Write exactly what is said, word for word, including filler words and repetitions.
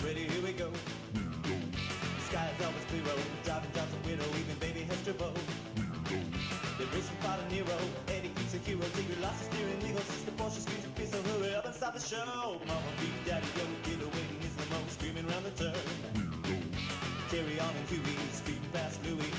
ready, here we go. The sky is always clear, oh, driving John's a widow, even baby has turbo. They race and fight a Nero, Eddie keeps a hero, Tigger lost his steering wheel, sister Porsche screams and feels, so hurry up and stop the show. Mama beat daddy, yo, kid awaiting his limo, screaming round the turn. Terry on and Huey, speeding past Louie,